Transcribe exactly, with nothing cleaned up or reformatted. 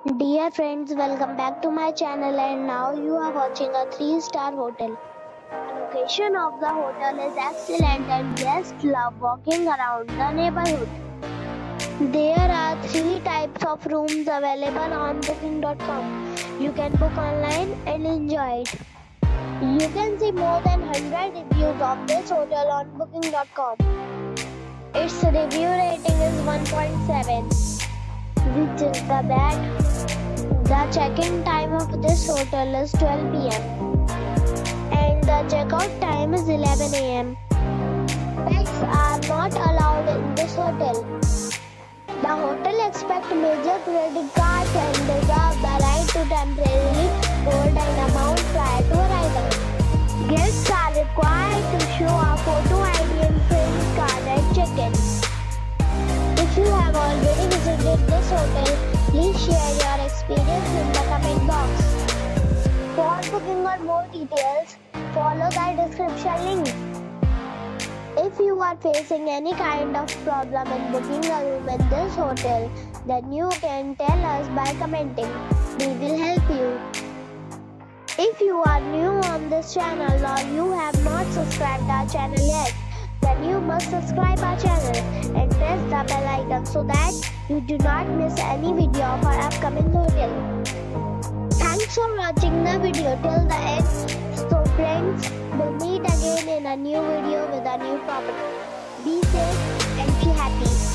Dear friends, welcome back to my channel, and now you are watching a three star hotel. The location of the hotel is excellent and guests love walking around the neighborhood. There are three types of rooms available on booking dot com. You can book online and enjoy it. You can see more than one hundred reviews of this hotel on booking dot com. Its review rating is one point seven, which is the bad. The check-in time of this hotel is twelve p m and the check-out time is eleven a m Pets are not allowed in this hotel. The hotel accepts major credit cards and reserves the right to temporarily hold an amount prior to arrival. Guests are required to show a photo I D and credit card at check-in. If you have already visited this hotel, please share your experience in the comment box. For booking or more details, follow the description link. If you are facing any kind of problem in booking a room in this hotel, then you can tell us by commenting. We will help you. If you are new on this channel or you have not subscribed our channel yet, then you must subscribe our channel and press the bell icon so that you do not miss any video of our upcoming hotel. Thanks for watching the video till the end. So friends, we'll meet again in a new video with a new property. Be safe and be happy.